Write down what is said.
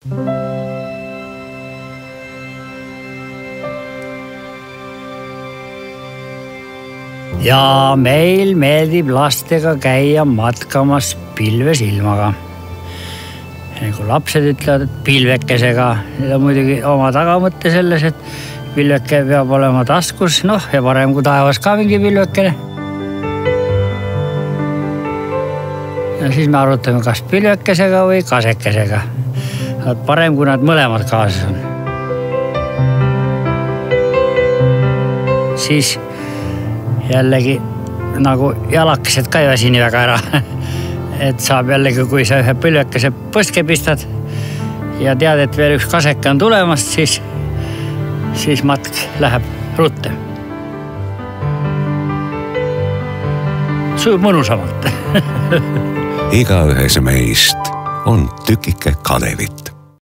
Ja meil meeldib lastega käia matkamas pilvesilmaga. Nagu lapsed ütlevad, et pilvekesega. Need on muidugi oma tagamõtte selles, et pilveke peab olema taskus, ja parem kui taevas ka mingi pilvekene. Ja siis me arutame kas pilvekesega või kasekesega. Parem, kui nad mõlemad kaasas on. Siis jällegi nagu jalakesed ka ei väsi nii väga ära. Et saab jällegi, kui sa ühe pilvekese põske pistad ja tead, et veel üks kaseke on tulemas, siis matk läheb rutte. Sujub mõnusamalt. Igaühes meist on tükike Kalevit.